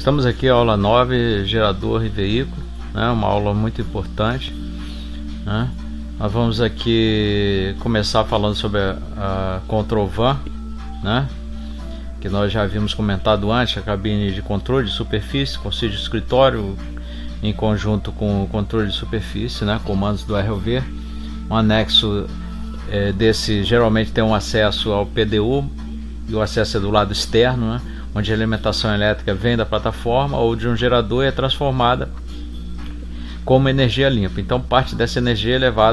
Estamos aqui, aula 9, gerador e veículo, né? Uma aula muito importante, né? Nós vamos aqui começar falando sobre a Control Van, né? Que nós já havíamos comentado antes, a cabine de controle de superfície, conselho de escritório em conjunto com o controle de superfície, né? Comandos do ROV. Um anexo desse geralmente tem um acesso ao PDU e o acesso é do lado externo, né? Onde a alimentação elétrica vem da plataforma ou de um gerador e é transformada como energia limpa. Então parte dessa energia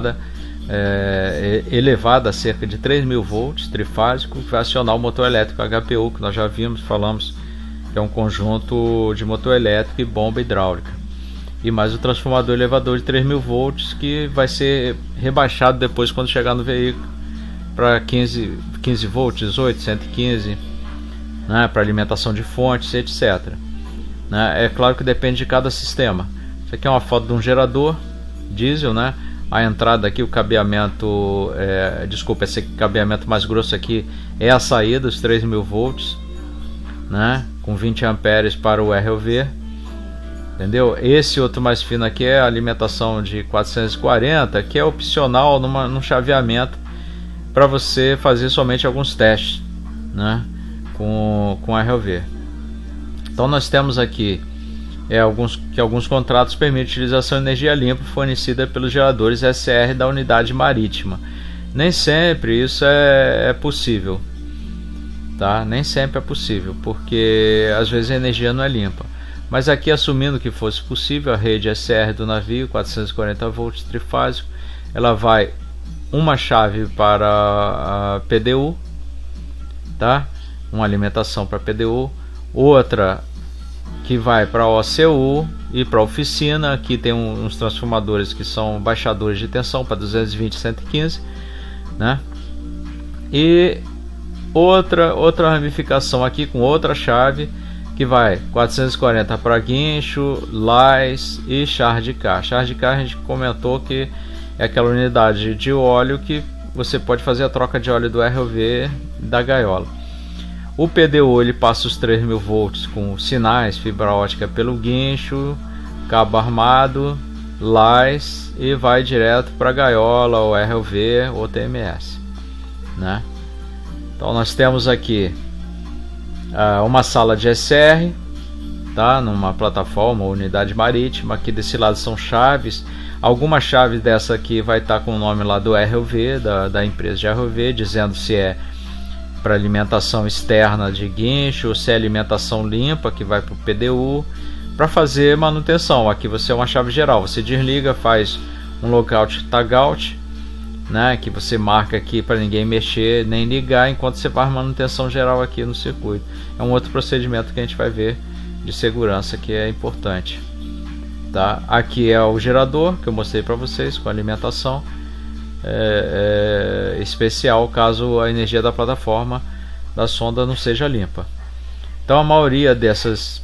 elevada a cerca de 3.000 volts trifásico vai acionar o motor elétrico HPU, que nós já falamos que é um conjunto de motor elétrico e bomba hidráulica, e mais o transformador elevador de 3.000 volts, que vai ser rebaixado depois quando chegar no veículo para 15 volts, 18, 115, né, para alimentação de fontes, etc. Né? É claro que depende de cada sistema. Isso aqui é uma foto de um gerador diesel, né? A entrada aqui, o cabeamento, esse cabeamento mais grosso aqui é a saída, os 3.000 volts, né? Com 20 amperes para o ROV, entendeu? Esse outro mais fino aqui é a alimentação de 440, que é opcional num chaveamento para você fazer somente alguns testes, né? Com ROV. Então nós temos aqui alguns contratos permitem a utilização de energia limpa fornecida pelos geradores SR da unidade marítima. Nem sempre isso é possível, tá? Nem sempre é possível, porque às vezes a energia não é limpa. Mas aqui, assumindo que fosse possível, a rede SR do navio, 440 volts trifásico, ela vai uma chave para a PDU, tá? Uma alimentação para PDU, outra que vai para a OCU e para a oficina. Aqui tem uns transformadores que são baixadores de tensão para 220 e 115, né? E outra ramificação aqui com outra chave que vai 440 para guincho, lás e charge car. Charge car a gente comentou que é aquela unidade de óleo que você pode fazer a troca de óleo do ROV da gaiola. O PDU ele passa os 3.000 volts com sinais, fibra ótica pelo guincho, cabo armado, lás e vai direto para a gaiola, ou ROV ou TMS, né? Então nós temos aqui uma sala de SR, tá? Numa plataforma ou unidade marítima. Aqui desse lado são chaves. Algumas chaves dessa aqui vai estar com o nome lá do ROV, da empresa de ROV, dizendo se é para alimentação externa de guincho ou se é alimentação limpa, que vai para o PDU para fazer manutenção. Aqui você é uma chave geral, você desliga, faz um lockout tagout, né, que você marca aqui para ninguém mexer nem ligar enquanto você faz manutenção geral aqui no circuito. É um outro procedimento que a gente vai ver de segurança que é importante, tá? Aqui é o gerador que eu mostrei para vocês com alimentação especial caso a energia da plataforma da sonda não seja limpa. Então a maioria dessas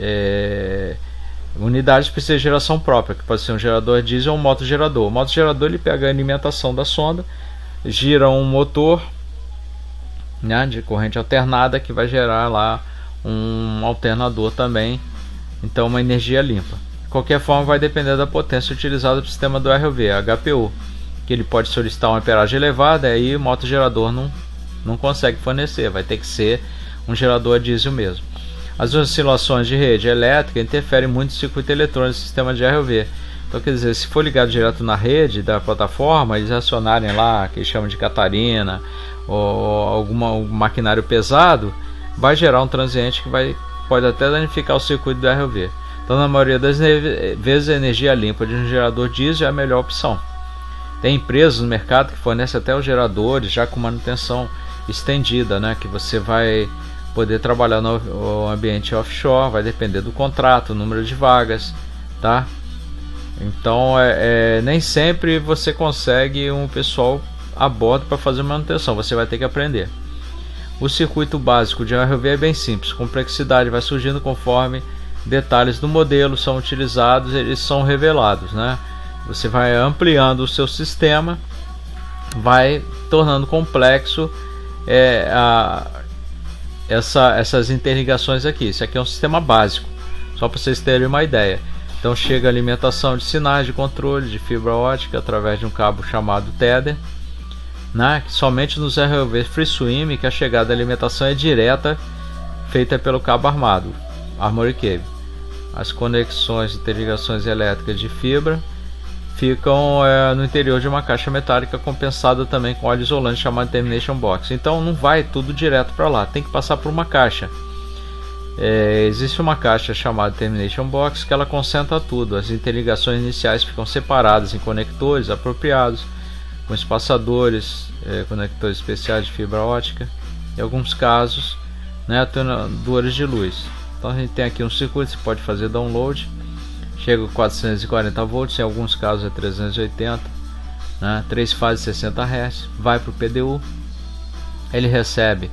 unidades precisa de geração própria, que pode ser um gerador diesel ou um motogerador. O motogerador ele pega a alimentação da sonda, gira um motor, né, de corrente alternada que vai gerar lá um alternador também, então uma energia limpa. De qualquer forma vai depender da potência utilizada para o sistema do ROV, HPU, que ele pode solicitar uma amperagem elevada, e aí o motogerador não consegue fornecer, vai ter que ser um gerador diesel mesmo. As oscilações de rede elétrica interferem muito no circuito eletrônico do sistema de ROV. Então quer dizer, se for ligado direto na rede da plataforma, eles acionarem lá, que eles chamam de Catarina, ou algum maquinário pesado, vai gerar um transiente que pode até danificar o circuito do ROV. Então na maioria das vezes a energia limpa de um gerador diesel é a melhor opção. Tem empresas no mercado que fornecem até os geradores já com manutenção estendida, né? Que você vai poder trabalhar no ambiente offshore, vai depender do contrato, o número de vagas, tá? Então nem sempre você consegue um pessoal a bordo para fazer manutenção, você vai ter que aprender. O circuito básico de ROV é bem simples, complexidade vai surgindo conforme detalhes do modelo são utilizados, eles são revelados, né? Você vai ampliando o seu sistema, vai tornando complexo essas interligações aqui. Isso aqui é um sistema básico, Só para vocês terem uma ideia. Então chega a alimentação de sinais de controle de fibra ótica através de um cabo chamado Tether, né? Que somente nos ROV FreeSwim que a chegada da alimentação é direta, feita pelo cabo armado, Armory Cable. As conexões e interligações elétricas de fibra ficam no interior de uma caixa metálica compensada também com óleo isolante chamado Termination Box. Então não vai tudo direto para lá, tem que passar por uma caixa. Existe uma caixa chamada Termination Box que ela concentra tudo. As interligações iniciais ficam separadas em conectores apropriados, com espaçadores, conectores especiais de fibra ótica, em alguns casos, né, atenuadores de luz. Então a gente tem aqui um circuito, você pode fazer download, chega a 440 volts, em alguns casos é 380, né, 3 fases 60 Hz, vai para o PDU, ele recebe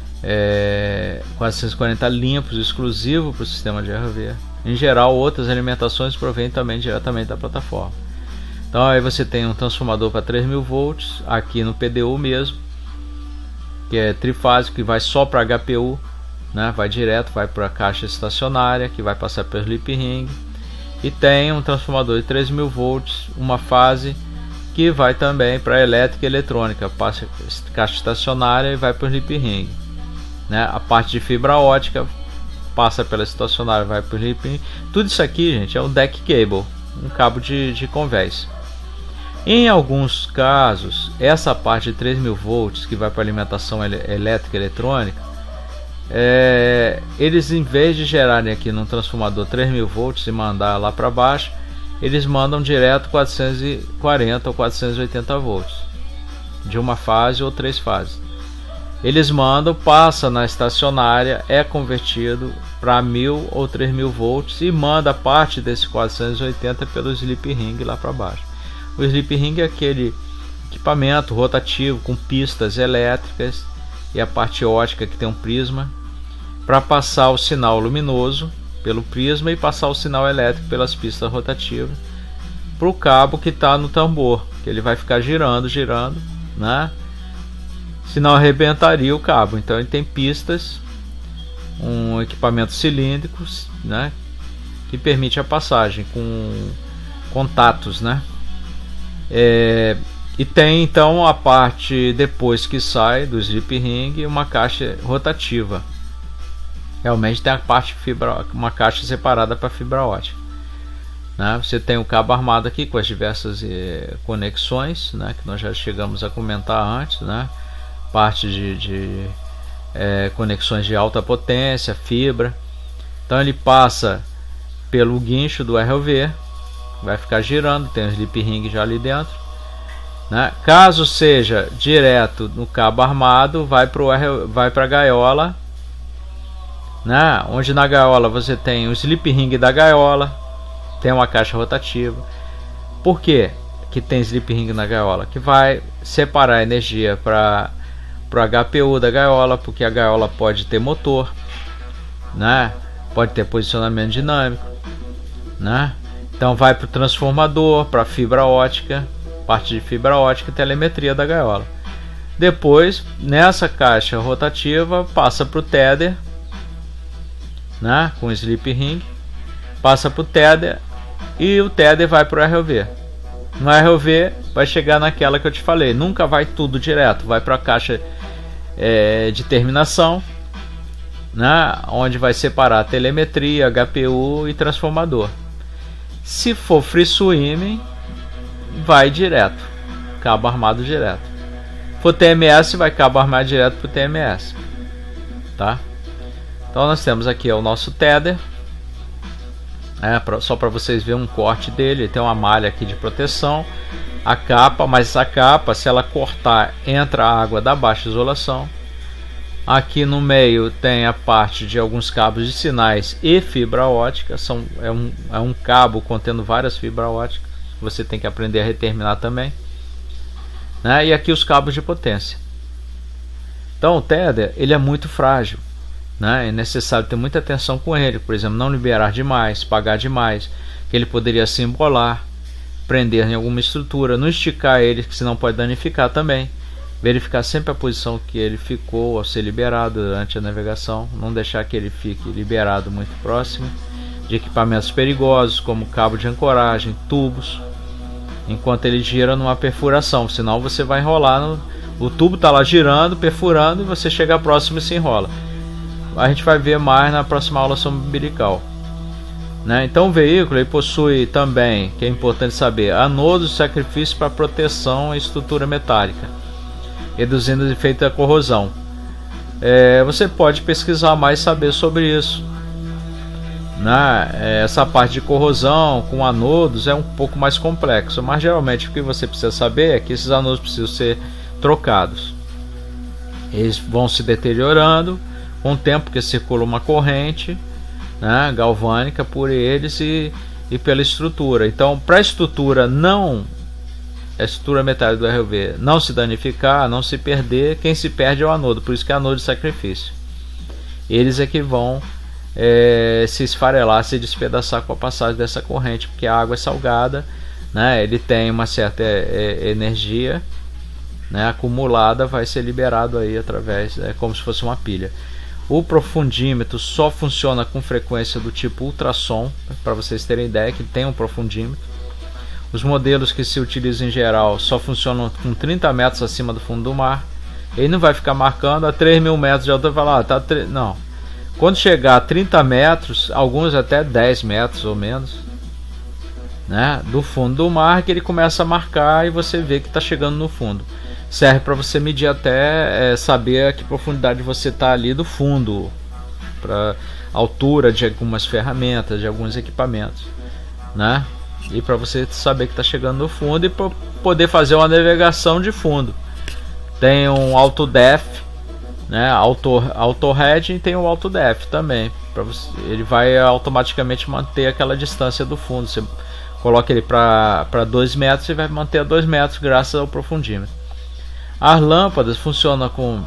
440 limpos, exclusivo para o sistema de RV. Em geral, outras alimentações provêm também diretamente da plataforma. Então aí você tem um transformador para 3000 volts aqui no PDU mesmo, que é trifásico, que vai só para HPU, né? Vai direto, vai para a caixa estacionária, que vai passar pelo slip ring, e tem um transformador de 3000 volts, uma fase, que vai também para elétrica e eletrônica, passa caixa estacionária e vai para o slip ring, né? A parte de fibra ótica passa pela estacionária, vai para o slip ring. Tudo isso aqui, gente, é um deck cable, um cabo de convés. Em alguns casos, essa parte de 3000 volts que vai para alimentação elétrica e eletrônica, eles, em vez de gerarem aqui num transformador 3000 volts e mandar lá para baixo, eles mandam direto 440 ou 480 volts de uma fase ou 3 fases. Eles mandam, passa na estacionária, é convertido para 1000 ou 3000 volts e manda parte desse 480 pelo slip ring lá para baixo. O slip ring é aquele equipamento rotativo com pistas elétricas e a parte ótica que tem um prisma para passar o sinal luminoso pelo prisma e passar o sinal elétrico pelas pistas rotativas para o cabo que está no tambor, que ele vai ficar girando, né? Senão arrebentaria o cabo. Então ele tem pistas, um equipamento cilíndrico, né, que permite a passagem com contatos, né? E tem então a parte depois que sai do slip ring, uma caixa rotativa. Realmente tem a parte uma caixa separada para fibra ótica, né? Você tem o cabo armado aqui com as diversas conexões, né, que nós já chegamos a comentar antes, né? Parte de conexões de alta potência, fibra. Então ele passa pelo guincho do ROV, vai ficar girando, tem um slip ring já ali dentro, né? Caso seja direto no cabo armado, vai para a gaiola, né? Onde na gaiola você tem o slip ring da gaiola, tem uma caixa rotativa. Por quê que tem slip ring na gaiola? Que vai separar a energia para o HPU da gaiola, porque a gaiola pode ter motor, né? Pode ter posicionamento dinâmico, né? Então vai para o transformador, para fibra ótica, parte de fibra ótica e telemetria da gaiola. Depois, nessa caixa rotativa, passa para o Tether, né, com o slip ring, passa para o Tether e o Tether vai para o ROV. No ROV vai chegar naquela que eu te falei, nunca vai tudo direto, vai para a caixa de terminação, né, onde vai separar telemetria, HPU e transformador. Se for FreeSwim, vai direto, cabo armado direto. Se for TMS, vai cabo armado direto para o TMS, tá? Então nós temos aqui o nosso Tether, só para vocês verem um corte dele. Ele tem uma malha aqui de proteção, a capa, mas essa capa, se ela cortar, entra a água da baixa isolação. Aqui no meio tem a parte de alguns cabos de sinais e fibra ótica. É um cabo contendo várias fibras óticas. Você tem que aprender a reterminar também, né? E aqui os cabos de potência. Então o Tether, ele é muito frágil, né? É necessário ter muita atenção com ele. Por exemplo, não liberar demais, pagar demais, que ele poderia se embolar, prender em alguma estrutura, não esticar ele, que senão pode danificar também. Verificar sempre a posição que ele ficou ao ser liberado durante a navegação, não deixar que ele fique liberado muito próximo, de equipamentos perigosos, como cabo de ancoragem, tubos, enquanto ele gira numa perfuração, senão você vai enrolar, o tubo está lá girando, perfurando, e você chega próximo e se enrola. A gente vai ver mais na próxima aula sobre umbilical, né? Então o veículo ele possui também, que é importante saber, anodos de sacrifício para proteção e estrutura metálica, reduzindo o efeito da corrosão. Você pode pesquisar mais e saber sobre isso, né? Essa parte de corrosão com anodos é um pouco mais complexo, mas geralmente o que você precisa saber é que esses anodos precisam ser trocados. Eles vão se deteriorando com o tempo, que circula uma corrente, né, galvânica por eles e pela estrutura. Então, para a estrutura metálica do ROV não se danificar, não se perder, quem se perde é o anodo, por isso que é anodo de sacrifício. Eles é que vão se esfarelar, se despedaçar com a passagem dessa corrente, porque a água é salgada, né, ele tem uma certa energia, né, acumulada, vai ser liberado aí através, como se fosse uma pilha. O profundímetro só funciona com frequência do tipo ultrassom, para vocês terem ideia que tem um profundímetro. Os modelos que se utilizam em geral só funcionam com 30 metros acima do fundo do mar. Ele não vai ficar marcando a 3.000 metros de altura e falar, não. Quando chegar a 30 metros, alguns até 10 metros ou menos, né, do fundo do mar, que ele começa a marcar e você vê que está chegando no fundo. Serve para você medir até saber a que profundidade você está ali do fundo, para altura de algumas ferramentas, de alguns equipamentos, né? E para você saber que está chegando no fundo e para poder fazer uma navegação de fundo. Tem um auto def, né? Auto heading, e tem um auto def também. Ele vai automaticamente manter aquela distância do fundo. Você coloca ele para 2 metros e vai manter a 2 metros graças ao profundímetro. As lâmpadas funcionam com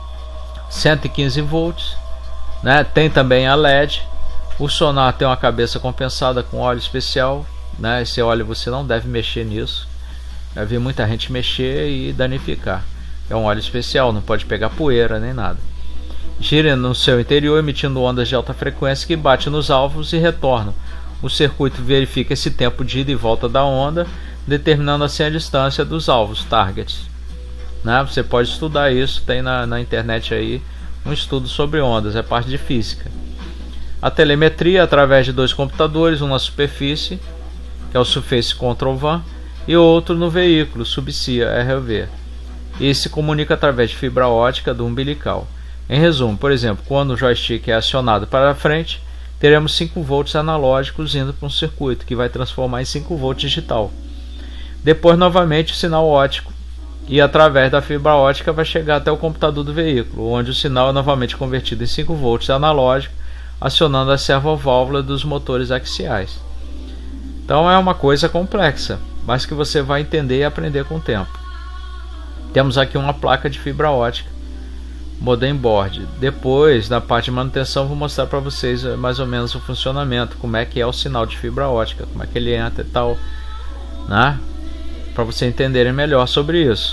115 volts, né? Tem também a LED. O sonar tem uma cabeça compensada com óleo especial, né? Esse óleo você não deve mexer nisso. Já vi muita gente mexer e danificar. É um óleo especial, não pode pegar poeira nem nada. Gira no seu interior emitindo ondas de alta frequência que batem nos alvos e retornam. O circuito verifica esse tempo de ida e volta da onda, determinando assim a distância dos alvos, targets. Né? Você pode estudar isso, tem na internet aí um estudo sobre ondas, é parte de física. A telemetria através de 2 computadores, um na superfície, que é o Surface Control Van, e outro no veículo, Subsea ROV. E se comunica através de fibra ótica do umbilical. Em resumo, por exemplo, quando o joystick é acionado para frente, teremos 5 volts analógicos indo para um circuito que vai transformar em 5 volts digital. Depois novamente o sinal óptico, e através da fibra ótica vai chegar até o computador do veículo, onde o sinal é novamente convertido em 5 volts analógico, acionando a servoválvula dos motores axiais. Então é uma coisa complexa, mas que você vai entender e aprender com o tempo. Temos aqui uma placa de fibra ótica, modem board. Depois, na parte de manutenção, vou mostrar para vocês mais ou menos o funcionamento, como é que é o sinal de fibra ótica, como é que ele entra e tal, né? Para vocês entenderem melhor sobre isso.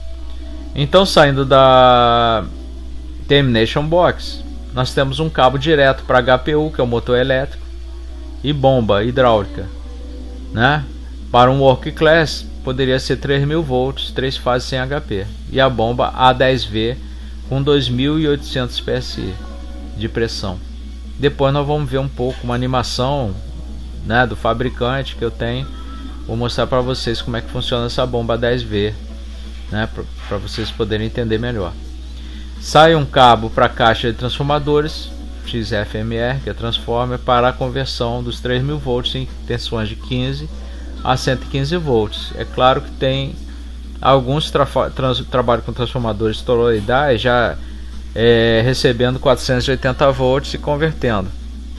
Então, saindo da Termination Box, nós temos um cabo direto para HPU, que é o motor elétrico, e bomba hidráulica, né? Para um Work Class poderia ser 3.000 volts, 3 fases sem HP, e a bomba A10V com 2.800 PSI de pressão. Depois nós vamos ver um pouco uma animação, né, do fabricante que eu tenho. Vou mostrar para vocês como é que funciona essa bomba 10V, né, para vocês poderem entender melhor. Sai um cabo para a caixa de transformadores XFMR, que é transformer, para a conversão dos 3.000 volts em tensões de 15 a 115 volts. É claro que tem alguns trabalham com transformadores toroidais já recebendo 480 volts e convertendo.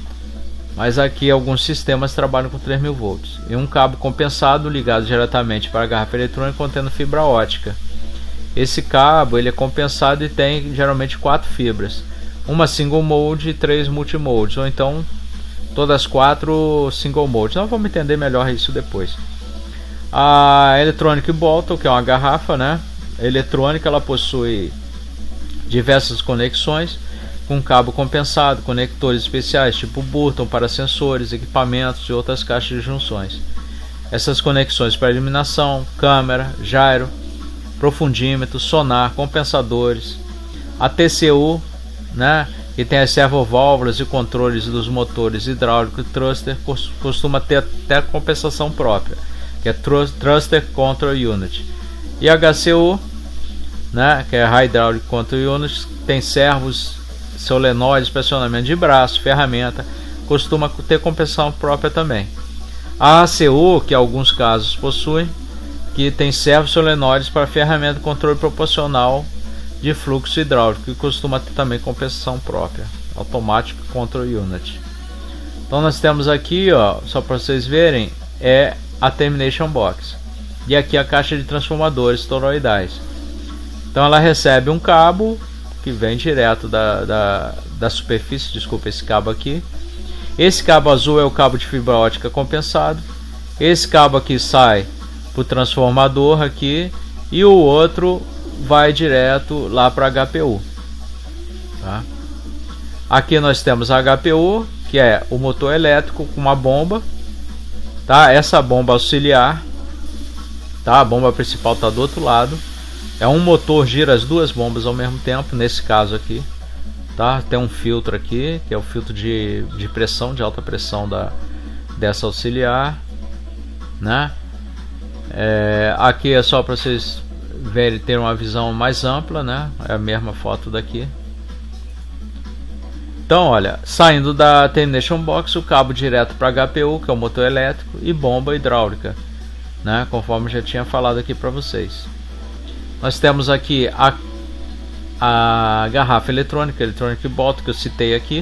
Mas aqui alguns sistemas trabalham com 3.000 volts. E um cabo compensado ligado diretamente para a garrafa eletrônica contendo fibra ótica. Esse cabo ele é compensado e tem geralmente 4 fibras. Uma single mode e 3 multimodes. Ou então todas 4 single modes. Nós vamos entender melhor isso depois. A Electronic Bottle, que é uma garrafa, né? Eletrônica, ela possui diversas conexões. com cabo compensado, conectores especiais tipo Burton para sensores, equipamentos e outras caixas de junções. Essas conexões para iluminação, câmera, gyro, profundímetro, sonar, compensadores, a TCU, né, que tem as servoválvulas e controles dos motores hidráulico e thruster, costuma ter até compensação própria, que é Thruster Control Unit. E HCU, né, que é Hydraulic Control Unit, tem servos, solenoides, pressionamento de braço, ferramenta, costuma ter compensação própria também. A ACU, que alguns casos possuem, que tem servos solenoides para ferramenta de controle proporcional de fluxo hidráulico, que costuma ter também compensação própria, Automatic Control Unit. Então nós temos aqui, ó, só para vocês verem, é a Termination Box, e aqui a caixa de transformadores toroidais. Então ela recebe um cabo que vem direto da superfície, desculpa, esse cabo aqui. Esse cabo azul é o cabo de fibra ótica compensado. Esse cabo aqui sai para o transformador aqui, e o outro vai direto lá para a HPU. Tá? Aqui nós temos a HPU, que é o motor elétrico com uma bomba. Tá? Essa bomba auxiliar, tá? A bomba principal está do outro lado. É um motor, gira as duas bombas ao mesmo tempo, nesse caso aqui. Tá? Tem um filtro aqui, que é o filtro de pressão, de alta pressão dessa auxiliar, né? Aqui é só para vocês verem, ter uma visão mais ampla, né? É a mesma foto daqui. Então, olha, saindo da Termination Box, o cabo direto para HPU, que é o motor elétrico, e bomba hidráulica, né? Conforme já tinha falado aqui para vocês. Nós temos aqui a garrafa eletrônica, Electronic Bottle, que eu citei aqui,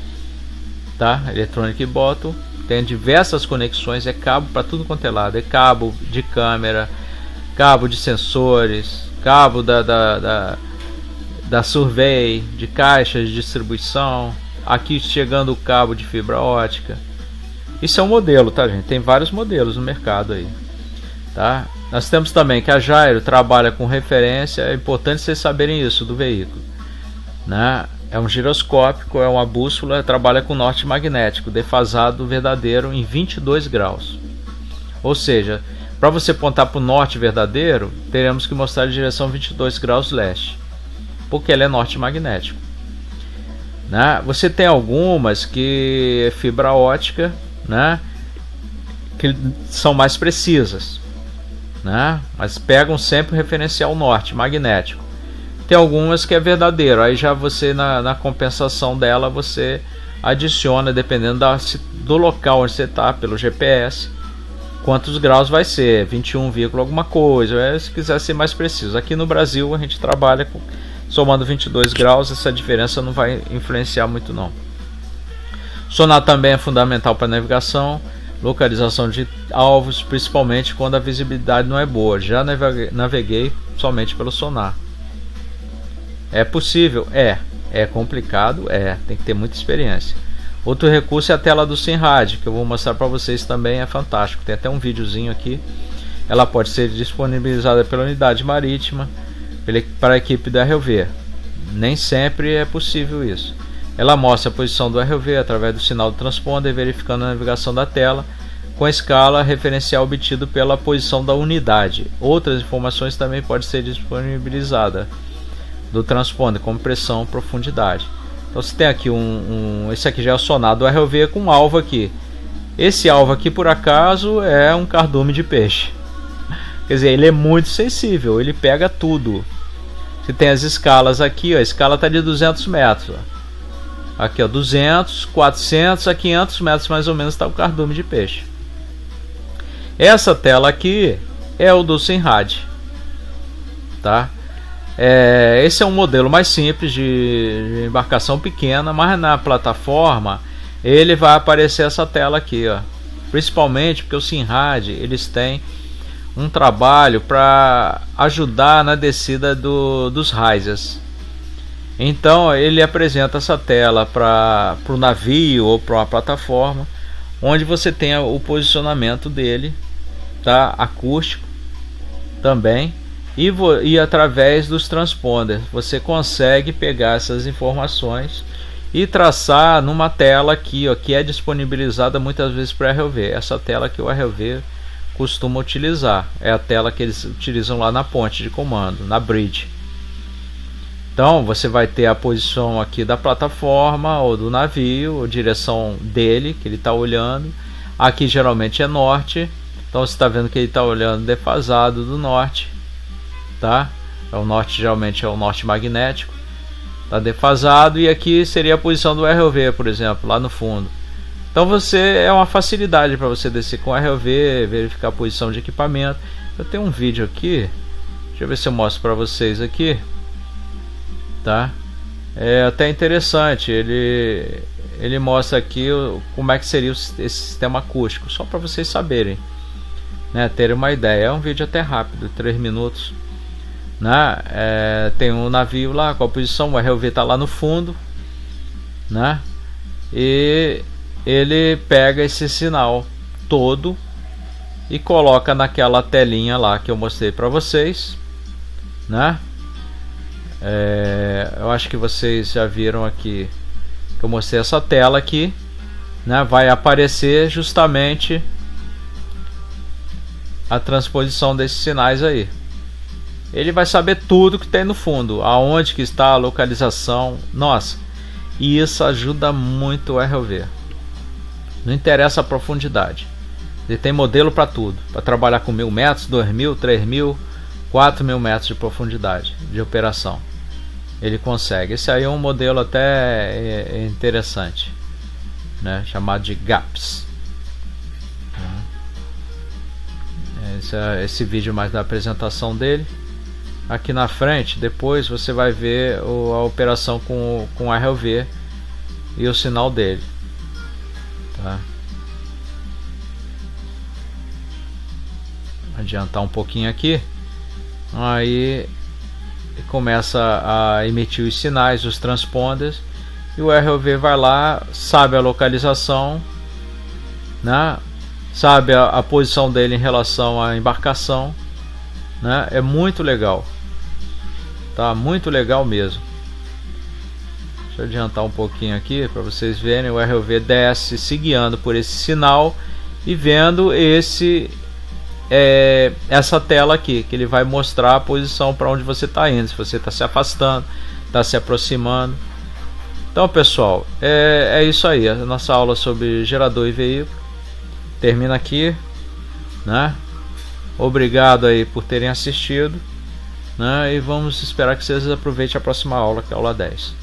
tá? Electronic Bottle tem diversas conexões, é cabo para tudo quanto é lado, é cabo de câmera, cabo de sensores, cabo da survey, de caixas de distribuição, aqui chegando o cabo de fibra ótica. Isso é um modelo, tá, gente? Tem vários modelos no mercado aí, tá? Nós temos também que a gyro trabalha com referência, é importante vocês saberem isso do veículo, né? É um giroscópico, é uma bússola, trabalha com norte magnético, defasado verdadeiro em 22 graus. Ou seja, para você apontar para o norte verdadeiro, teremos que mostrar a direção 22 graus leste, porque ele é norte magnético, né? Você tem algumas que é fibra ótica, né, que são mais precisas, né, mas pegam sempre o referencial norte magnético. Tem algumas que é verdadeiro, aí já você na compensação dela você adiciona, dependendo do local onde você está, pelo GPS, quantos graus vai ser, 21, alguma coisa, se quiser ser mais preciso. Aqui no Brasil a gente trabalha somando 22 graus, essa diferença não vai influenciar muito não. Sonar também é fundamental para navegação, localização de alvos, principalmente quando a visibilidade não é boa. Já naveguei somente pelo sonar. É possível? É complicado? Tem que ter muita experiência. Outro recurso é a tela do SINRAD, que eu vou mostrar para vocês também, é fantástico. Tem até um videozinho aqui. Ela pode ser disponibilizada pela unidade marítima, para a equipe da ROV. Nem sempre é possível isso. Ela mostra a posição do ROV através do sinal do transponder, verificando a navegação da tela com a escala referencial obtido pela posição da unidade. Outras informações também podem ser disponibilizadas do transponder, como pressão, profundidade. Então você tem aqui esse aqui já é o sonar do ROV com um alvo aqui. Esse alvo aqui, por acaso, é um cardume de peixe. Quer dizer, ele é muito sensível, ele pega tudo. Você tem as escalas aqui, ó, a escala está de 200 metros. Ó. Aqui, ó, 200, 400 a 500 metros mais ou menos está o cardume de peixe. Essa tela aqui é o do SINRAD, tá? Esse é um modelo mais simples de embarcação pequena, mas na plataforma ele vai aparecer essa tela aqui, ó. Principalmente porque o SINRAD eles têm um trabalho para ajudar na descida dos risers. Então ele apresenta essa tela para o navio ou para uma plataforma, onde você tem o posicionamento dele, tá? Acústico também, e através dos transponders você consegue pegar essas informações e traçar numa tela aqui, ó, que é disponibilizada muitas vezes para RLV. Essa tela que o RLV costuma utilizar é a tela que eles utilizam lá na ponte de comando, na bridge. Então você vai ter a posição aqui da plataforma ou do navio, a direção dele que ele está olhando. Aqui geralmente é norte, então você está vendo que ele está olhando defasado do norte, tá? É o norte, geralmente é o norte magnético, está defasado, e aqui seria a posição do RLV, por exemplo, lá no fundo. Então é uma facilidade para você descer com o RLV, verificar a posição de equipamento. Eu tenho um vídeo aqui, deixa eu ver se eu mostro para vocês aqui, tá? É até interessante, ele mostra aqui como é que seria esse sistema acústico, só para vocês saberem, né, terem uma ideia. É um vídeo até rápido, 3 minutos, né? Tem um navio lá com a posição, o RLV está lá no fundo, né? E ele pega esse sinal todo e coloca naquela telinha lá que eu mostrei para vocês, né? Eu acho que vocês já viram aqui que eu mostrei essa tela aqui, né? Vai aparecer justamente a transposição desses sinais aí. Ele vai saber tudo que tem no fundo, aonde que está a localização. Nossa, e isso ajuda muito o RLV. Não interessa a profundidade, ele tem modelo para tudo, para trabalhar com 1000 metros, 2000, 3000, 4000 metros de profundidade de operação. Ele consegue. Esse aí é um modelo até interessante, né? Chamado de GAPS. Esse vídeo mais da apresentação dele. Aqui na frente, depois você vai ver a operação com o RLV e o sinal dele, tá? Adiantar um pouquinho aqui. Aí começa a emitir os sinais, os transponders, e o RLV vai lá, sabe a localização, né? Sabe a posição dele em relação à embarcação, né? É muito legal, tá? Muito legal mesmo. Deixa eu adiantar um pouquinho aqui para vocês verem. O RLV desce se guiando por esse sinal e vendo essa tela aqui, que ele vai mostrar a posição para onde você está indo, se você está se afastando, está se aproximando. Então, pessoal, é isso aí. A nossa aula sobre gerador e veículo termina aqui, né? Obrigado aí por terem assistido, né? E vamos esperar que vocês aproveitem a próxima aula, que é a aula 10.